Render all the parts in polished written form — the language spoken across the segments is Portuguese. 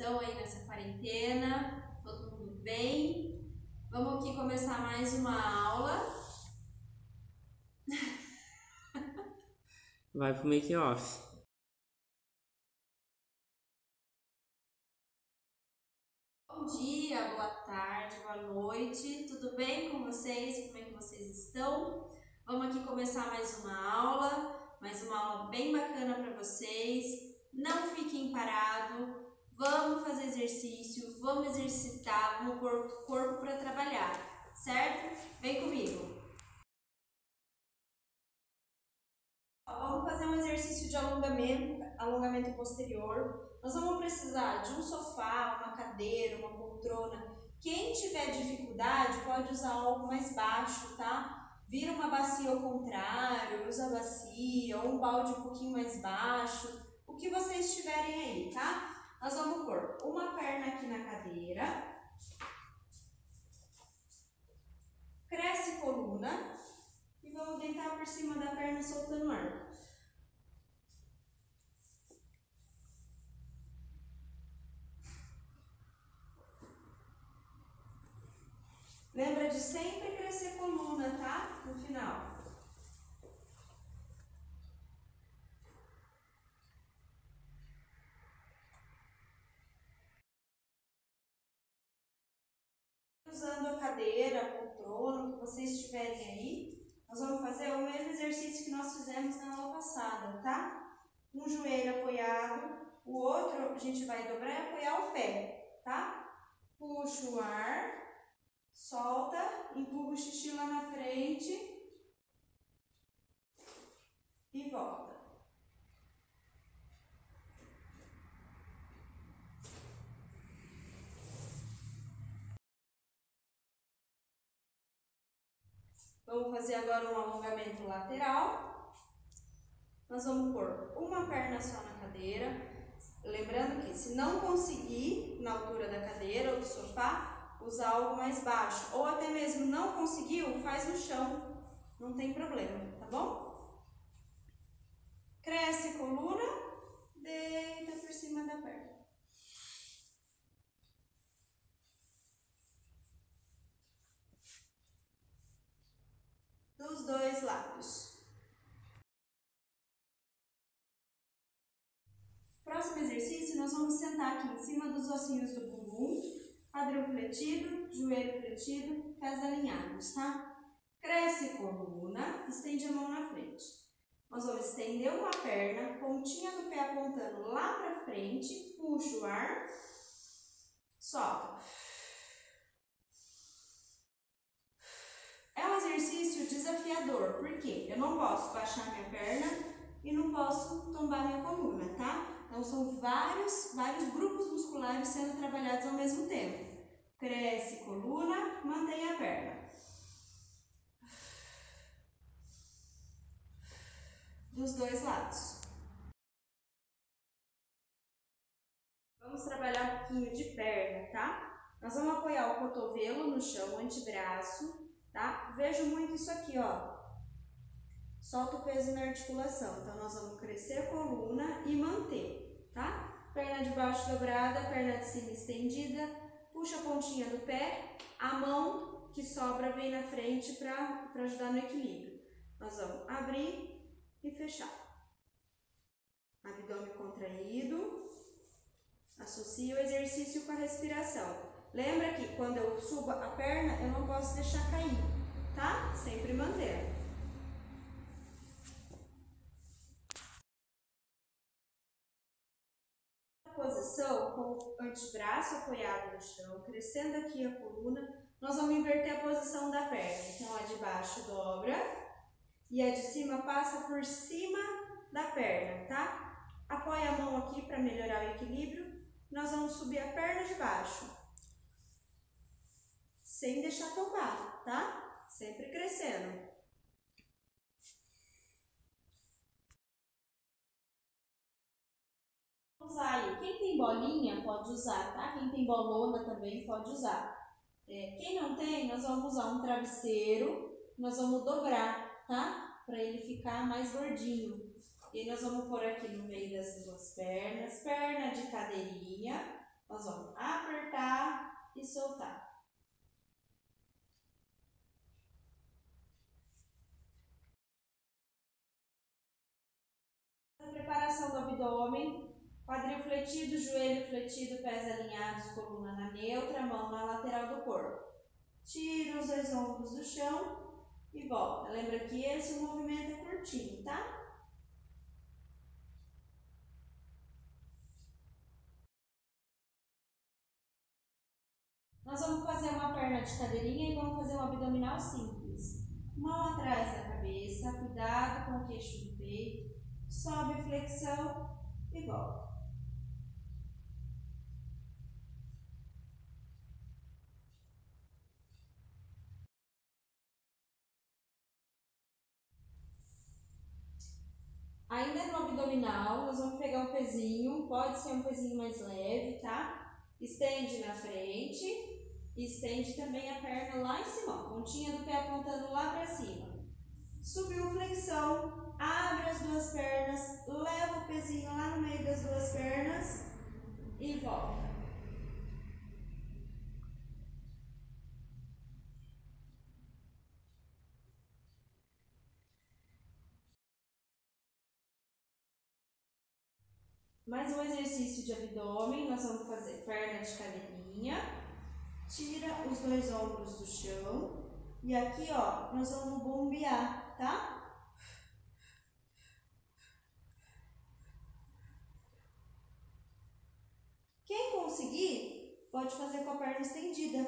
estão aí nessa quarentena? Todo mundo bem? Vamos aqui começar mais uma aula. Vai pro make off. Bom dia, boa tarde, boa noite. Tudo bem com vocês? Como é que vocês estão? Vamos aqui começar mais uma aula bem bacana para vocês. Não fiquem parados. Vamos fazer exercício, vamos exercitar, vamos pôr o corpo para trabalhar, certo? Vem comigo. Vamos fazer um exercício de alongamento posterior. Nós vamos precisar de um sofá, uma cadeira, uma poltrona. Quem tiver dificuldade pode usar algo mais baixo, tá? Vira uma bacia ao contrário, usa a bacia, ou um balde um pouquinho mais baixo, o que vocês tiverem aí, tá? Nós vamos pôr uma perna aqui na cadeira, cresce coluna e vamos deitar por cima da perna soltando o ar. Lembra de sempre crescer coluna, tá? No final. Usando a cadeira, a poltrona, o que vocês tiverem aí, nós vamos fazer o mesmo exercício que nós fizemos na aula passada, tá? Um joelho apoiado, o outro a gente vai dobrar e apoiar o pé, tá? Puxa o ar, solta, empurra o xixi lá na frente e volta. Vamos fazer agora um alongamento lateral. Nós vamos pôr uma perna só na cadeira. Lembrando que se não conseguir na altura da cadeira ou do sofá, usar algo mais baixo. Ou até mesmo não conseguiu, faz no chão. Não tem problema, tá bom? Cresce coluna, deita por cima da perna. Dos dois lados. Próximo exercício, nós vamos sentar aqui em cima dos ossinhos do bumbum, quadril fletido, joelho fletido, pés alinhados, tá? Cresce coluna, estende a mão na frente. Nós vamos estender uma perna, pontinha do pé apontando lá para frente, puxa o ar, solta. É um exercício desafiador, porque eu não posso baixar minha perna e não posso tombar minha coluna, tá? Então são vários grupos musculares sendo trabalhados ao mesmo tempo. Cresce coluna, mantém a perna. Dos dois lados. Vamos trabalhar um pouquinho de perna, tá? Nós vamos apoiar o cotovelo no chão, o antebraço, tá? Vejo muito isso aqui, ó. Solta o peso na articulação. Então, nós vamos crescer a coluna e manter, tá? Perna de baixo dobrada, perna de cima estendida. Puxa a pontinha do pé. A mão que sobra vem na frente para ajudar no equilíbrio. Nós vamos abrir e fechar. Abdômen contraído. Associa o exercício com a respiração. Lembra que quando eu subo a perna, eu não posso deixar cair, tá? Sempre mantendo. Posição com o antebraço apoiado no chão, crescendo aqui a coluna, nós vamos inverter a posição da perna. Então, a de baixo dobra e a de cima passa por cima da perna, tá? Apoia a mão aqui para melhorar o equilíbrio. Nós vamos subir a perna de baixo, sem deixar tombar, tá? Sempre crescendo. Usar aí. Quem tem bolinha pode usar, tá? Quem tem bolona também pode usar. Quem não tem, nós vamos usar um travesseiro, nós vamos dobrar, tá? Para ele ficar mais gordinho. E nós vamos pôr aqui no meio das duas pernas, perna de cadeirinha. nós vamos apertar e soltar. A preparação do abdômen, quadril fletido, joelho fletido, pés alinhados, coluna na neutra, mão na lateral do corpo. Tira os dois ombros do chão e volta. Lembra que esse movimento é curtinho, tá? Nós vamos fazer uma perna de cadeirinha e vamos fazer um abdominal simples. Mão atrás da cabeça, cuidado com o queixo do peito, sobe flexão e volta. Ainda no abdominal, nós vamos pegar um pezinho, pode ser um pezinho mais leve, tá? Estende na frente. Estende também a perna lá em cima, pontinha do pé apontando lá para cima. Subiu flexão, abre as duas pernas, leva o pezinho lá no meio das duas pernas e volta. Mais um exercício de abdômen, nós vamos fazer perna de cadeirinha. Tira os dois ombros do chão e aqui, ó, nós vamos bombear, tá? Quem conseguir, pode fazer com a perna estendida.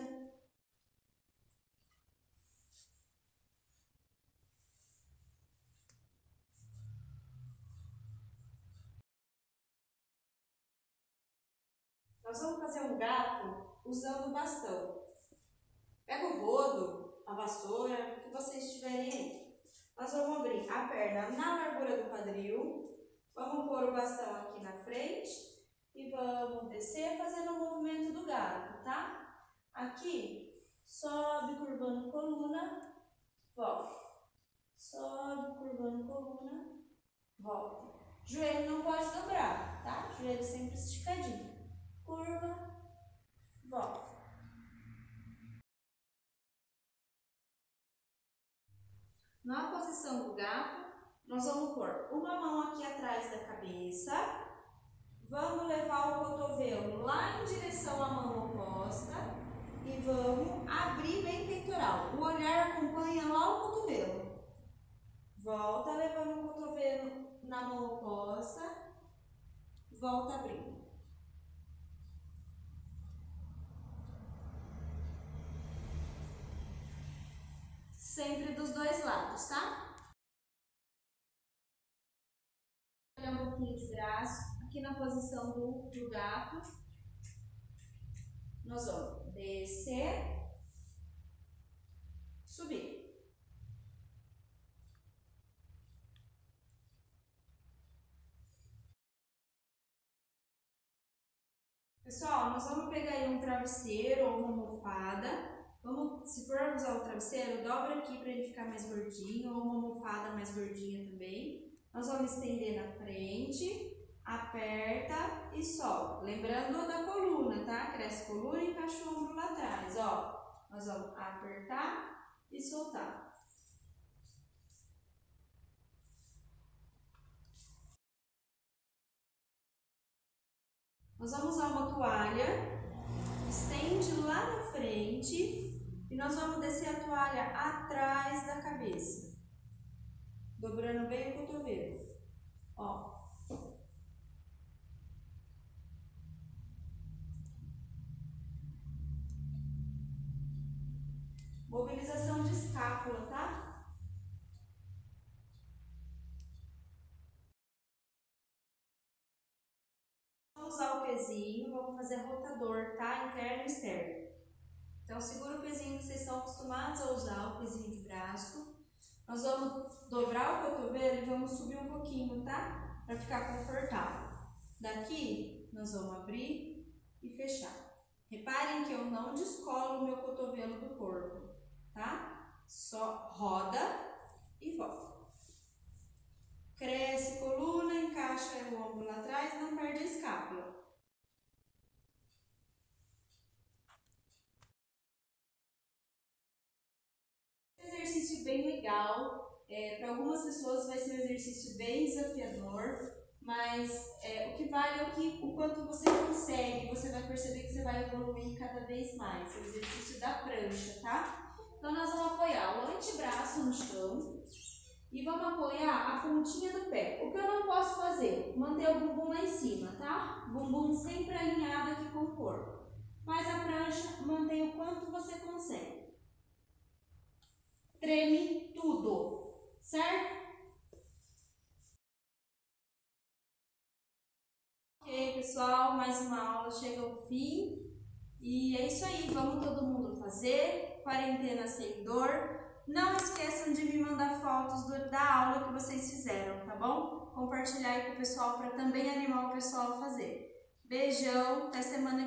Nós vamos fazer um gato usando o bastão. Pega o rodo, a vassoura, o que vocês tiverem aí. Nós vamos abrir a perna na largura do quadril. Vamos pôr o bastão aqui na frente e vamos descer fazendo o movimento do gato, tá? Aqui, sobe curvando coluna, volta. Sobe curvando coluna, volta. Joelho não pode dobrar, tá? Joelho sempre esticadinho. Curva, volta. Na posição do gato, nós vamos pôr uma mão aqui atrás da cabeça, vamos levar o cotovelo lá em direção à mão oposta e vamos abrir bem peitoral. O olhar acompanha lá o cotovelo. Volta levando o cotovelo na mão oposta, volta abrindo. Sempre dos dois lados, tá? Um pouquinho de braço, aqui na posição do gato. Nós vamos descer, subir. Pessoal, nós vamos pegar aí um travesseiro ou uma almofada. Se for usar o travesseiro, dobra aqui para ele ficar mais gordinho, ou uma almofada mais gordinha também. Nós vamos estender na frente, aperta e solta. Lembrando da coluna, tá? Cresce a coluna e encaixa o ombro lá atrás, ó. Nós vamos apertar e soltar. Nós vamos usar uma toalha, estende lá na frente e nós vamos descer a toalha atrás da cabeça, dobrando bem o cotovelo, ó. Mobilização de escápula, tá? Vamos usar o pezinho, vamos fazer rotador, tá? Interno e externo. Então, segura o pezinho que vocês estão acostumados a usar, o pezinho de braço. Nós vamos dobrar o cotovelo e vamos subir um pouquinho, tá? Para ficar confortável. Daqui, nós vamos abrir e fechar. Reparem que eu não descolo o meu cotovelo do corpo, tá? Só roda e volta. Cresce coluna, encaixa o ombro lá atrás, não perde a escápula. legal. Para algumas pessoas vai ser um exercício bem desafiador, mas o que vale é o quanto você consegue. Você vai perceber que você vai evoluir cada vez mais. É o exercício da prancha, tá? Então nós vamos apoiar o antebraço no chão e vamos apoiar a pontinha do pé. O que eu não posso fazer? Manter o bumbum lá em cima, tá? Bumbum sempre alinhado aqui com o corpo. Faz a prancha, mantém o quanto você consegue. Treme tudo, certo? Ok, pessoal, mais uma aula chega ao fim. E é isso aí, vamos todo mundo fazer. Quarentena sem dor. Não esqueçam de me mandar fotos da aula que vocês fizeram, tá bom? Compartilhar aí com o pessoal para também animar o pessoal a fazer. Beijão, até semana que vem.